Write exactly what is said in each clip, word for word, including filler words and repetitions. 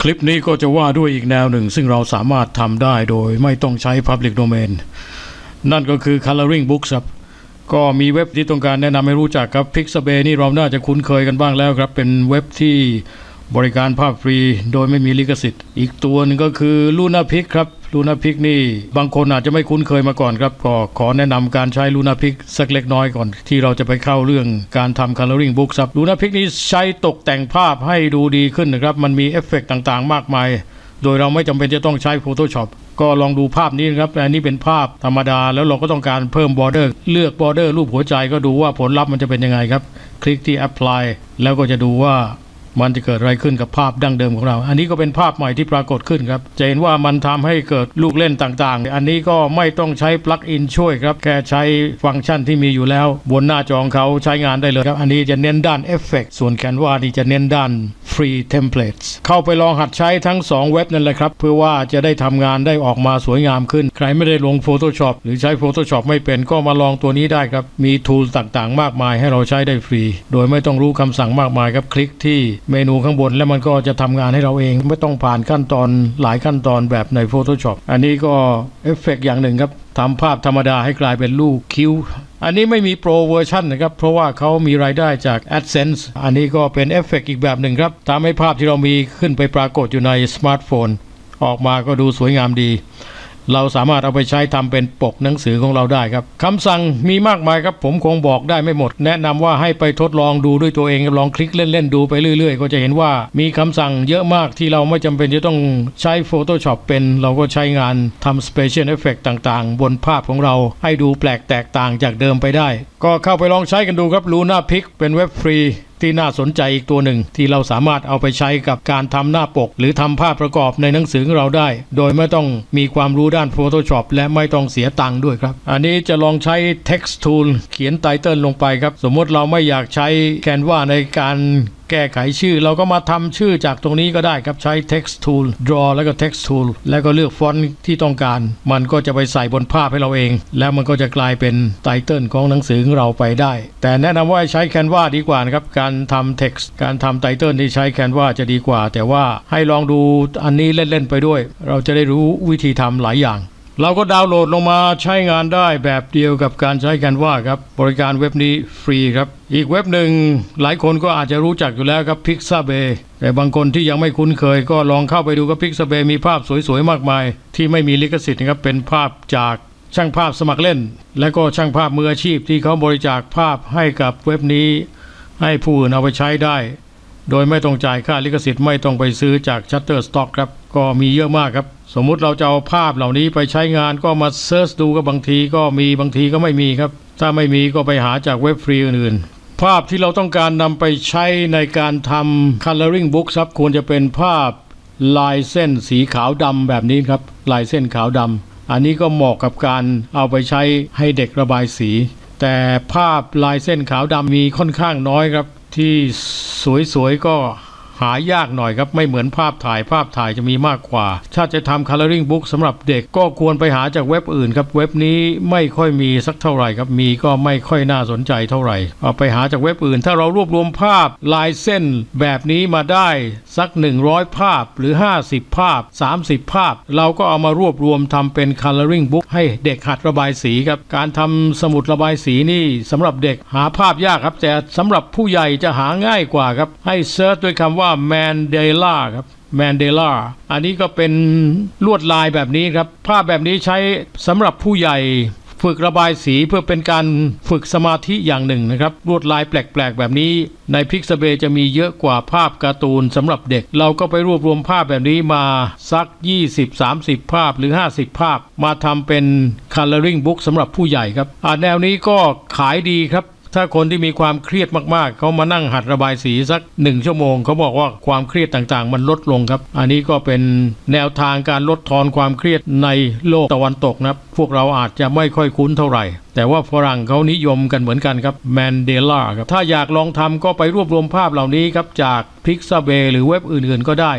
คลิปนี้ก็จะว่าด้วยอีกแนวหนึ่งซึ่งเราสามารถทำได้โดยไม่ต้องใช้ Public Domain นั่นก็คือ Coloring Books ครับก็มีเว็บที่ต้องการแนะนำให้รู้จักครับ Pixabay นี่เราน่าจะคุ้นเคยกันบ้างแล้วครับเป็นเว็บที่บริการภาพฟรีโดยไม่มีลิขสิทธิ์อีกตัวนึงก็คือ Lunapic ครับ Lunapic นี่บางคนอาจจะไม่คุ้นเคยมาก่อนครับก็ขอแนะนำการใช้ Lunapic สักเล็กน้อยก่อนที่เราจะไปเข้าเรื่องการทำ Coloring Book ครับ Lunapic นี่ใช้ตกแต่งภาพให้ดูดีขึ้นนะครับมันมีเอฟเฟกต์ต่างๆมากมายโดยเราไม่จำเป็นจะต้องใช้ Photoshop ก็ลองดูภาพนี้นะครับอันนี้เป็นภาพธรรมดาแล้วเราก็ต้องการเพิ่ม border เลือก border รูปหัวใจก็ดูว่าผลลัพธ์มันจะเป็นยังไงครับคลิกที่ apply แล้วก็จะดูว่ามันจะเกิดอะไรขึ้นกับภาพดั้งเดิมของเราอันนี้ก็เป็นภาพใหม่ที่ปรากฏขึ้นครับจะเห็นว่ามันทำให้เกิดลูกเล่นต่างๆอันนี้ก็ไม่ต้องใช้ปลั๊กอินช่วยครับแค่ใช้ฟังก์ชันที่มีอยู่แล้วบนหน้าจอของเขาใช้งานได้เลยครับอันนี้จะเน้นด้านเอฟเฟกต์ส่วน Canva นี่จะเน้นด้าน Free Templates เข้าไปลองหัดใช้ทั้งสองเว็บนั่นแหละครับเพื่อว่าจะได้ทำงานได้ออกมาสวยงามขึ้นใครไม่ได้ลง Photoshop หรือใช้ Photoshop ไม่เป็นก็มาลองตัวนี้ได้ครับมีทูลต่างๆมากมายให้เราใช้ได้ฟรีโดยไม่ต้องรู้คำสั่งมากมายครับคลิกที่เมนูข้างบนแล้วมันก็จะทำงานให้เราเองไม่ต้องผ่านขั้นตอนหลายขั้นตอนแบบใน Photoshop อันนี้ก็เอฟเฟกต์อย่างหนึ่งครับทำภาพธรรมดาให้กลายเป็นรูปคิ้วอันนี้ไม่มีโปรเวอร์ชันนะครับเพราะว่าเขามีรายได้จาก AdSense อันนี้ก็เป็นเอฟเฟกต์อีกแบบหนึ่งครับทำให้ภาพที่เรามีขึ้นไปปรากฏอยู่ในสมาร์ทโฟนออกมาก็ดูสวยงามดีเราสามารถเอาไปใช้ทำเป็นปกหนังสือของเราได้ครับคำสั่งมีมากมายครับผมคงบอกได้ไม่หมดแนะนำว่าให้ไปทดลองดูด้วยตัวเองลองคลิกเล่นๆดูไปเรื่อยๆก็จะเห็นว่ามีคำสั่งเยอะมากที่เราไม่จำเป็นจะต้องใช้ Photoshop เป็นเราก็ใช้งานทำ Special Effect ต่างๆบนภาพของเราให้ดูแปลกแตกต่างจากเดิมไปได้ก็เข้าไปลองใช้กันดูครับ Lunapic เป็นเว็บฟรีที่น่าสนใจอีกตัวหนึ่งที่เราสามารถเอาไปใช้กับการทำหน้าปกหรือทำภาพประกอบในหนังสือของเราได้โดยไม่ต้องมีความรู้ด้าน Photoshop และไม่ต้องเสียตังค์ด้วยครับอันนี้จะลองใช้ Text Tool เขียนไตเติลลงไปครับสมมติเราไม่อยากใช้ Canva ในการแก้ไขชื่อเราก็มาทำชื่อจากตรงนี้ก็ได้ครับใช้ Text Tool Draw แล้วก็ Text Tool แล้วก็เลือกฟอนต์ที่ต้องการมันก็จะไปใส่บนภาพให้เราเองแล้วมันก็จะกลายเป็นไตเติลของหนังสือของเราไปได้แต่แนะนำว่าใช้ Canva ดีกว่านะครับการทำ Text การทำไตเติลที่ใช้ Canva จะดีกว่าแต่ว่าให้ลองดูอันนี้เล่นๆไปด้วยเราจะได้รู้วิธีทำหลายอย่างเราก็ดาวน์โหลดลงมาใช้งานได้แบบเดียวกับการใช้ Canva ครับบริการเว็บนี้ฟรีครับอีกเว็บหนึ่งหลายคนก็อาจจะรู้จักอยู่แล้วครับ Pixabay แต่บางคนที่ยังไม่คุ้นเคยก็ลองเข้าไปดูกับ Pixabay มีภาพสวยๆมากมายที่ไม่มีลิขสิทธิ์นะครับเป็นภาพจากช่างภาพสมัครเล่นและก็ช่างภาพมืออาชีพที่เขาบริจาคภาพให้กับเว็บนี้ให้ผู้อื่นเอาไปใช้ได้โดยไม่ต้องจ่ายค่าลิขสิทธิ์ไม่ต้องไปซื้อจาก Shutterstock ครับก็มีเยอะมากครับสมมุติเราจะเอาภาพเหล่านี้ไปใช้งานก็มาเซิร์ชดูก็บางทีก็มีบางทีก็ไม่มีครับถ้าไม่มีก็ไปหาจากเว็บฟรีอื่นๆภาพที่เราต้องการนำไปใช้ในการทำ Coloring Book ครับควรจะเป็นภาพลายเส้นสีขาวดำแบบนี้ครับลายเส้นขาวดำอันนี้ก็เหมาะกับการเอาไปใช้ให้เด็กระบายสีแต่ภาพลายเส้นขาวดำมีค่อนข้างน้อยครับที่สวยๆก็หายากหน่อยครับไม่เหมือนภาพถ่ายภาพถ่ายจะมีมากกว่าถ้าจะทำ Coloring Book สำหรับเด็กก็ควรไปหาจากเว็บอื่นครับเว็บนี้ไม่ค่อยมีสักเท่าไหร่ครับมีก็ไม่ค่อยน่าสนใจเท่าไหร่เอาไปหาจากเว็บอื่นถ้าเรารวบรวมภาพลายเส้นแบบนี้มาได้สักหนึ่งร้อยภาพหรือห้าสิบภาพสามสิบภาพเราก็เอามารวบรวมทำเป็น Coloring Book ให้เด็กหัดระบายสีครับการทำสมุดระบายสีนี่สำหรับเด็กหาภาพยากครับแต่สำหรับผู้ใหญ่จะหาง่ายกว่าครับให้เซิร์ชด้วยคำว่าMandela ครับ Mandela อันนี้ก็เป็นลวดลายแบบนี้ครับภาพแบบนี้ใช้สำหรับผู้ใหญ่ฝึกระบายสีเพื่อเป็นการฝึกสมาธิอย่างหนึ่งนะครับลวดลายแปลกๆแบบนี้ใน Pixabay จะมีเยอะกว่าภาพการ์ตูนสำหรับเด็กเราก็ไปรวบรวมภาพแบบนี้มาสัก ยี่สิบถึงสามสิบ ภาพหรือห้าสิบภาพมาทำเป็น Coloring Book สำหรับผู้ใหญ่ครับอ่าแนวนี้ก็ขายดีครับถ้าคนที่มีความเครียดมากๆเขามานั่งหัดระบายสีสักหนึ่งชั่วโมงเขาบอกว่าความเครียดต่างๆมันลดลงครับอันนี้ก็เป็นแนวทางการลดทอนความเครียดในโลกตะวันตกนะพวกเราอาจจะไม่ค่อยคุ้นเท่าไหร่แต่ว่าฝรั่งเขานิยมกันเหมือนกันครับ Mandela ครับถ้าอยากลองทำก็ไปรวบรวมภาพเหล่านี้ครับจาก Pixabay หรือเว็บอื่นๆก็ได้ครับ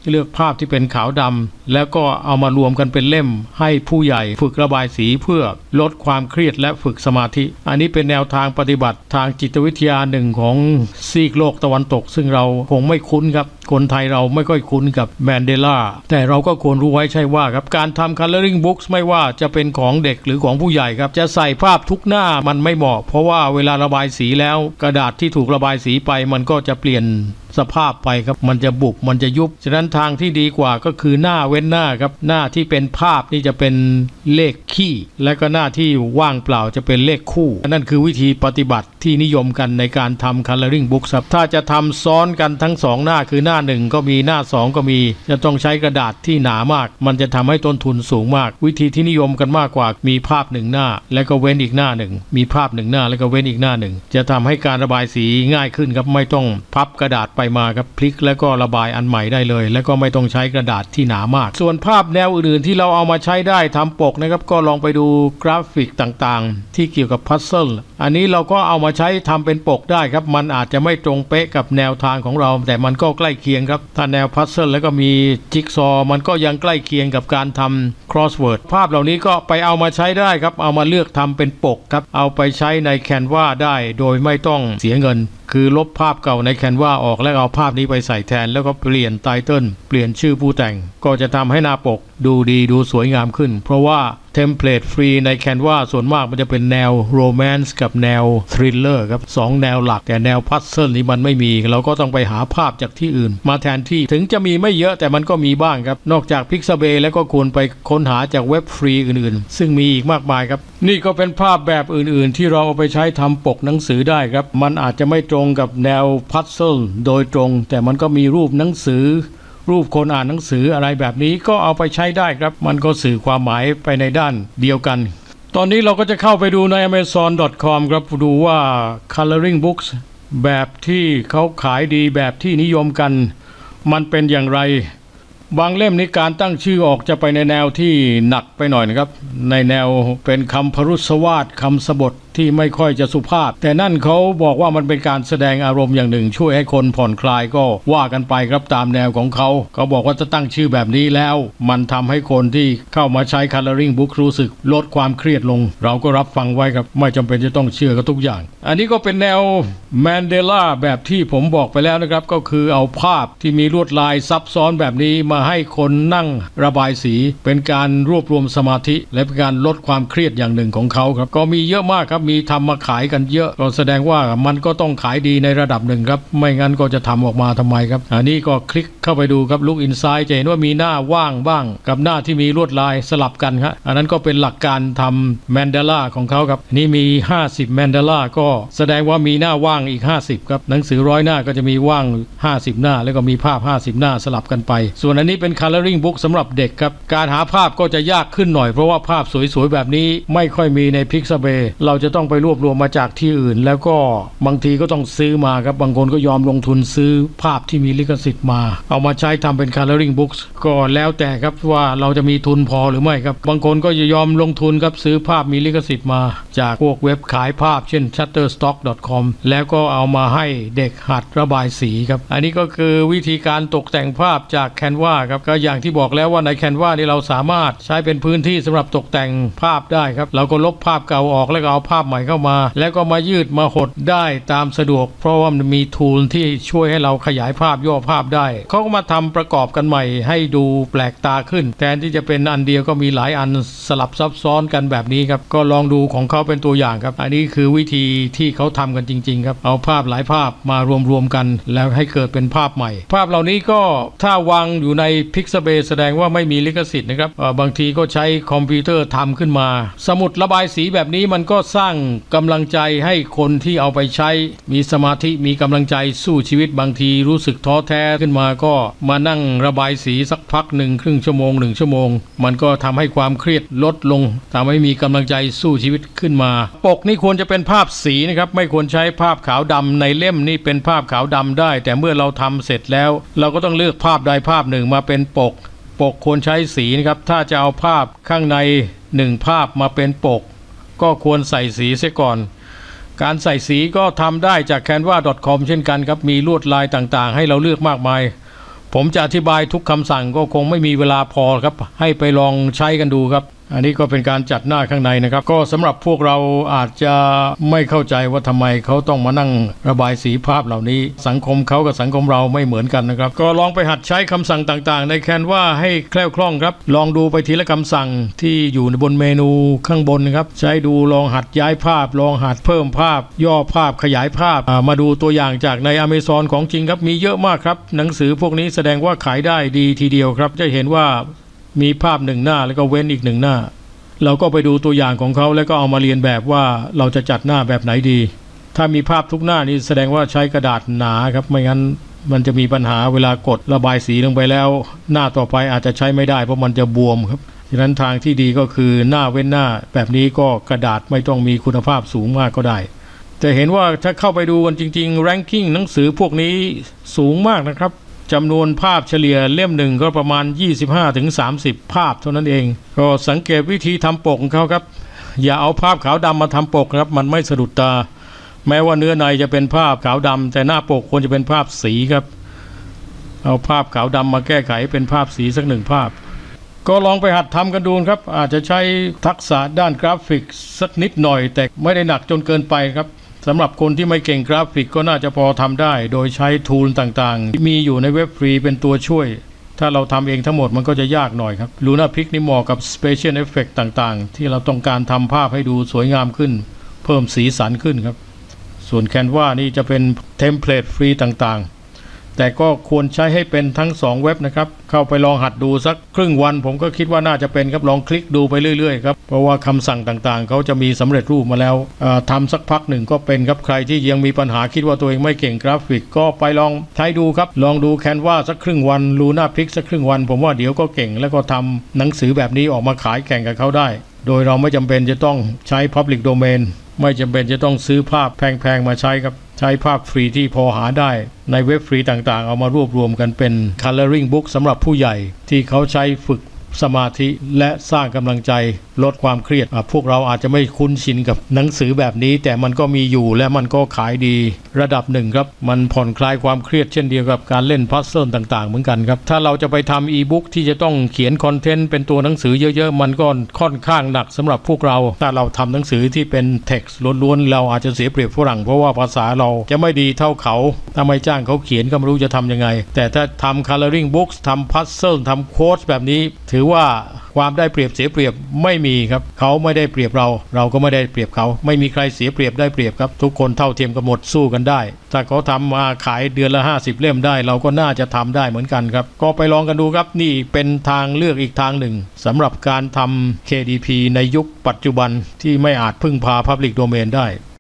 เลือกภาพที่เป็นขาวดำแล้วก็เอามารวมกันเป็นเล่มให้ผู้ใหญ่ฝึกระบายสีเพื่อลดความเครียดและฝึกสมาธิอันนี้เป็นแนวทางปฏิบัติทางจิตวิทยาหนึ่งของซีกโลกตะวันตกซึ่งเราคงไม่คุ้นครับคนไทยเราไม่ค่อยคุ้นกับแมนเดลาแต่เราก็ควรรู้ไว้ใช่ว่าครับการทำ coloring books ไม่ว่าจะเป็นของเด็กหรือของผู้ใหญ่ครับจะใส่ภาพทุกหน้ามันไม่เหมาะเพราะว่าเวลาระบายสีแล้วกระดาษที่ถูกระบายสีไปมันก็จะเปลี่ยนสภาพไปครับมันจะบุบมันจะยุบฉะนั้นทางที่ดีกว่าก็คือหน้าเว้นหน้าครับหน้าที่เป็นภาพนี่จะเป็นเลขคี่และก็หน้าที่ว่างเปล่าจะเป็นเลขคู่นั่นคือวิธีปฏิบัติที่นิยมกันในการทำ coloring book ครับถ้าจะทำซ้อนกันทั้งสองหน้าคือหน้าหนึ่งก็มีหน้าสองก็มีจะต้องใช้กระดาษที่หนามากมันจะทำให้ต้นทุนสูงมากวิธีที่นิยมกันมากกว่ามีภาพหนึ่งหน้าแล้วก็เว้นอีกหน้าหนึ่งมีภาพหนึ่งหน้าแล้วก็เว้นอีกหน้าหนึ่งจะทำให้การระบายสีง่ายขึ้นครับไม่ต้องพับกระดาษไปมาครับพลิกแล้วก็ระบายอันใหม่ได้เลยแล้วก็ไม่ต้องใช้กระดาษที่หนามากส่วนภาพแนวอื่นๆที่เราเอามาใช้ได้ทำปกนะครับก็ลองไปดูกราฟิกต่างๆที่เกี่ยวกับพัซเซิลอันนี้เราก็เอามาใช้ทำเป็นปกได้ครับมันอาจจะไม่ตรงเป๊ะกับแนวทางของเราแต่มันก็ใกล้เคียงครับถ้าแนวพัซเซิลแล้วก็มีจิ๊กซอมันก็ยังใกล้เคียงกับการทำ crossword ภาพเหล่านี้ก็ไปเอามาใช้ได้ครับเอามาเลือกทำเป็นปกครับเอาไปใช้ใน Canva ได้โดยไม่ต้องเสียเงินคือลบภาพเก่าใน Canva ออกแล้วเอาภาพนี้ไปใส่แทนแล้วก็เปลี่ยนไตเติลเปลี่ยนชื่อผู้แต่งก็จะทำให้หน้าปกดูดีดูสวยงามขึ้นเพราะว่าเทมเพลตฟรีใน Canva ส่วนมากมันจะเป็นแนวโรแมนซ์กับแนวทริลเลอร์ครับสองแนวหลักแต่แนวพัซเซิลนี่มันไม่มีเราก็ต้องไปหาภาพจากที่อื่นมาแทนที่ถึงจะมีไม่เยอะแต่มันก็มีบ้างครับนอกจาก Pixabay แล้วก็ควรไปค้นหาจากเว็บฟรีอื่นๆซึ่งมีอีกมากมายครับนี่ก็เป็นภาพแบบอื่นๆที่เราเอาไปใช้ทำปกหนังสือได้ครับมันอาจจะไม่ตรงกับแนวพัซเซิลโดยตรงแต่มันก็มีรูปหนังสือรูปคนอ่านหนังสืออะไรแบบนี้ก็เอาไปใช้ได้ครับมันก็สื่อความหมายไปในด้านเดียวกันตอนนี้เราก็จะเข้าไปดูใน อเมซอน ดอท คอม ครับดูว่า coloring books แบบที่เขาขายดีแบบที่นิยมกันมันเป็นอย่างไรบางเล่มนี้การตั้งชื่อออกจะไปในแนวที่หนักไปหน่อยนะครับในแนวเป็นคำพรุษวาทคำสบทที่ไม่ค่อยจะสุภาพแต่นั่นเขาบอกว่ามันเป็นการแสดงอารมณ์อย่างหนึ่งช่วยให้คนผ่อนคลายก็ว่ากันไปครับตามแนวของเขาเขาบอกว่าจะตั้งชื่อแบบนี้แล้วมันทำให้คนที่เข้ามาใช้ coloring book รู้สึกลดความเครียดลงเราก็รับฟังไว้ครับไม่จำเป็นจะต้องเชื่อกับทุกอย่างอันนี้ก็เป็นแนวแมนเดลาแบบที่ผมบอกไปแล้วนะครับก็คือเอาภาพที่มีลวดลายซับซ้อนแบบนี้มาให้คนนั่งระบายสีเป็นการรวบรวมสมาธิและเป็นการลดความเครียดอย่างหนึ่งของเขาครับก็มีเยอะมากครับมีทำมาขายกันเยอะก็แสดงว่ามันก็ต้องขายดีในระดับหนึ่งครับไม่งั้นก็จะทำออกมาทำไมครับอันนี้ก็คลิกเข้าไปดูครับลุกอินไซด์จะเห็นว่ามีหน้าว่างบ้างกับหน้าที่มีลวดลายสลับกันครับอันนั้นก็เป็นหลักการทำแมนเดลาของเขาครับนี่มีห้าสิบแมนเดลาก็แสดงว่ามีหน้าว่างอีกห้าสิบครับหนังสือร้อยหน้าก็จะมีว่างห้าสิบหน้าแล้วก็มีภาพห้าสิบหน้าสลับกันไปส่วนอันนี้เป็น coloring book สำหรับเด็กครับการหาภาพก็จะยากขึ้นหน่อยเพราะว่าภาพสวยๆแบบนี้ไม่ค่อยมีใน Pixabay เราจะต้องไปรวบรวมมาจากที่อื่นแล้วก็บางทีก็ต้องซื้อมาครับบางคนก็ยอมลงทุนซื้อภาพที่มีลิขสิทธิ์มาเอามาใช้ทำเป็น coloring books ก็แล้วแต่ครับว่าเราจะมีทุนพอหรือไม่ครับบางคนก็จะยอมลงทุนครับซื้อภาพมีลิขสิทธิ์มาจากพวกเว็บขายภาพเช่น ชัตเตอร์สต็อก ดอท คอม แล้วก็เอามาให้เด็กหัดระบายสีครับอันนี้ก็คือวิธีการตกแต่งภาพจาก Canva ครับก็อย่างที่บอกแล้วว่าใน Canva นี่เราสามารถใช้เป็นพื้นที่สำหรับตกแต่งภาพได้ครับเราก็ลบภาพเก่าออกแล้วก็เอาภาพใหม่เข้ามาแล้วก็มายืดมาหดได้ตามสะดวกเพราะว่ามันมีทูลที่ช่วยให้เราขยายภาพย่อภาพได้เขาก็มาทำประกอบกันใหม่ให้ดูแปลกตาขึ้นแทนที่จะเป็นอันเดียวก็มีหลายอันสลับซับซ้อนกันแบบนี้ครับก็ลองดูของเขาเป็นตัวอย่างครับอันนี้คือวิธีที่เขาทำกันจริงๆครับเอาภาพหลายภาพมารวมๆกันแล้วให้เกิดเป็นภาพใหม่ภาพเหล่านี้ก็ถ้าวางอยู่ใน Pixabay แสดงว่าไม่มีลิขสิทธิ์นะครับบางทีก็ใช้คอมพิวเตอร์ทำขึ้นมาสมุดระบายสีแบบนี้มันก็สร้างกำลังใจให้คนที่เอาไปใช้มีสมาธิมีกำลังใจสู้ชีวิตบางทีรู้สึกท้อแท้ขึ้นมาก็มานั่งระบายสีสักพักหนึ่งครึ่งชั่วโมงหนึ่งชั่วโมงมันก็ทำให้ความเครียดลดลงทำให้มีกำลังใจสู้ชีวิตขึ้นมาปกนี่ควรจะเป็นภาพสีนะครับไม่ควรใช้ภาพขาวดำในเล่มนี่เป็นภาพขาวดำได้แต่เมื่อเราทำเสร็จแล้วเราก็ต้องเลือกภาพใดภาพหนึ่งมาเป็นปกปกควรใช้สีนะครับถ้าจะเอาภาพข้างในหนึ่งภาพมาเป็นปกก็ควรใส่สีเสียก่อนการใส่สีก็ทำได้จาก แคนวา ดอท คอม เช่นกันครับมีลวดลายต่างๆให้เราเลือกมากมายผมจะอธิบายทุกคำสั่งก็คงไม่มีเวลาพอครับให้ไปลองใช้กันดูครับอันนี้ก็เป็นการจัดหน้าข้างในนะครับก็สำหรับพวกเราอาจจะไม่เข้าใจว่าทำไมเขาต้องมานั่งระบายสีภาพเหล่านี้สังคมเขากับสังคมเราไม่เหมือนกันนะครับก็ลองไปหัดใช้คำสั่งต่างๆในแคนวาให้แคล่วคล่องครับลองดูไปทีละคำสั่งที่อยู่ในบนเมนูข้างบนนะครับใช้ดูลองหัดย้ายภาพลองหัดเพิ่มภาพย่อภาพขยายภาพมาดูตัวอย่างจากใน Amazon ของจริงครับมีเยอะมากครับหนังสือพวกนี้แสดงว่าขายได้ดีทีเดียวครับจะเห็นว่ามีภาพหนึ่งหน้าแล้วก็เว้นอีกหนึ่งหน้าเราก็ไปดูตัวอย่างของเขาแล้วก็เอามาเรียนแบบว่าเราจะจัดหน้าแบบไหนดีถ้ามีภาพทุกหน้านี่แสดงว่าใช้กระดาษหนาครับไม่งั้นมันจะมีปัญหาเวลากดระบายสีลงไปแล้วหน้าต่อไปอาจจะใช้ไม่ได้เพราะมันจะบวมครับฉะนั้นทางที่ดีก็คือหน้าเว้นหน้าแบบนี้ก็กระดาษไม่ต้องมีคุณภาพสูงมากก็ได้จะเห็นว่าถ้าเข้าไปดูกันจริงๆ ranking หนังสือพวกนี้สูงมากนะครับจำนวนภาพเฉลี่ยเล่มหนึ่งก็ประมาณ ยี่สิบห้าถึงสามสิบ ภาพเท่านั้นเองก็สังเกตวิธีทำปกของเขาครับอย่าเอาภาพขาวดำมาทำปกครับมันไม่สะดุดตาแม้ว่าเนื้อในจะเป็นภาพขาวดำแต่หน้าปกควรจะเป็นภาพสีครับเอาภาพขาวดำมาแก้ไขเป็นภาพสีสักหนึ่งภาพก็ลองไปหัดทำกันดูครับอาจจะใช้ทักษะด้านกราฟิกสักนิดหน่อยแต่ไม่ได้หนักจนเกินไปครับสำหรับคนที่ไม่เก่งกราฟิกก็น่าจะพอทำได้โดยใช้ทูลต่างๆที่มีอยู่ในเว็บฟรีเป็นตัวช่วยถ้าเราทำเองทั้งหมดมันก็จะยากหน่อยครับ Luna Pic นี่เหมาะกับ Special Effect ต่างๆที่เราต้องการทำภาพให้ดูสวยงามขึ้นเพิ่มสีสันขึ้นครับส่วน Canva นี่จะเป็นเทมเพลตฟรีต่างๆแต่ก็ควรใช้ให้เป็นทั้งสองเว็บนะครับเข้าไปลองหัดดูสักครึ่งวันผมก็คิดว่าน่าจะเป็นครับลองคลิกดูไปเรื่อยๆครับเพราะว่าคำสั่งต่างๆเขาจะมีสำเร็จรูปมาแล้วทำสักพักหนึ่งก็เป็นครับใครที่ยังมีปัญหาคิดว่าตัวเองไม่เก่งกราฟิกก็ไปลองใช้ดูครับลองดู Canva สักครึ่งวัน Luna Pic สักครึ่งวันผมว่าเดี๋ยวก็เก่งแล้วก็ทำหนังสือแบบนี้ออกมาขายแข่งกับเขาได้โดยเราไม่จำเป็นจะต้องใช้ Public Domain ไม่จำเป็นจะต้องซื้อภาพแพงๆมาใช้ครับใช้ภาพฟรีที่พอหาได้ในเว็บฟรีต่างๆเอามารวบรวมกันเป็น Coloring Book สำหรับผู้ใหญ่ที่เขาใช้ฝึกสมาธิและสร้างกำลังใจลดความเครียดพวกเราอาจจะไม่คุ้นชินกับหนังสือแบบนี้แต่มันก็มีอยู่และมันก็ขายดีระดับหนึ่งครับมันผ่อนคลายความเครียดเช่นเดียวกับการเล่นพัซเซิลต่างๆเหมือนกันครับถ้าเราจะไปทำอีบุ๊กที่จะต้องเขียนคอนเทนต์เป็นตัวหนังสือเยอะๆมันก็ค่อนข้างหนักสำหรับพวกเราถ้าเราทำหนังสือที่เป็นเท็กซ์ล้วนๆเราอาจจะเสียเปรียบฝรั่งเพราะว่าภาษาเราจะไม่ดีเท่าเขาถ้าไม่จ้างเขาเขียนก็ไม่รู้จะทำยังไงแต่ถ้าทำ coloring books ทำพัซเซิลทำโค้ดแบบนี้ถือว่าความได้เปรียบเสียเปรียบไม่มีครับเขาไม่ได้เปรียบเราเราก็ไม่ได้เปรียบเขาไม่มีใครเสียเปรียบได้เปรียบครับทุกคนเท่าเทียมกันหมดสู้กันได้ถ้าเขาทำมาขายเดือนละห้าสิบเล่มได้เราก็น่าจะทำได้เหมือนกันครับก็ไปลองกันดูครับนี่เป็นทางเลือกอีกทางหนึ่งสำหรับการทำ เค ดี พี ในยุคปัจจุบันที่ไม่อาจพึ่งพา Public Domain ได้